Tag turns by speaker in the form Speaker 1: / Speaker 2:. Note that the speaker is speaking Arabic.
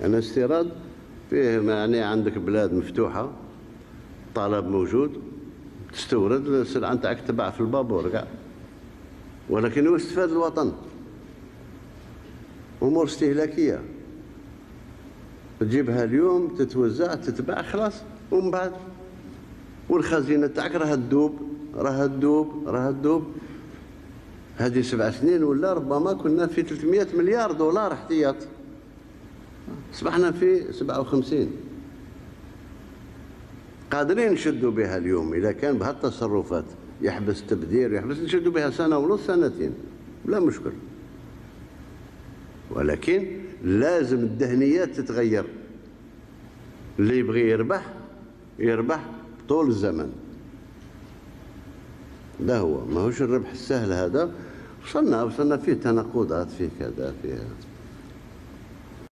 Speaker 1: أنا استيراد فيه يعني عندك بلاد مفتوحة، طلب موجود، تستورد السلعة نتاعك تباع في البابور كاع، ولكن يستفاد الوطن. أمور استهلاكية تجيبها اليوم تتوزع تتباع خلاص، ومن بعد والخزينة تاعك راها تدوب. هذه 7 سنين ولا ربما كنا في 300 مليار دولار احتياط، أصبحنا في 57. قادرين نشدوا بها اليوم إذا كان بهالتصرفات، يحبس تبذير نشدوا بها سنة ونص 2 سنين لا مشكل، ولكن لازم الذهنيات تتغير. اللي يبغي يربح طول الزمن، ده هو، ماهوش الربح السهل هذا. وصلنا فيه تناقضات، فيه كذا فيه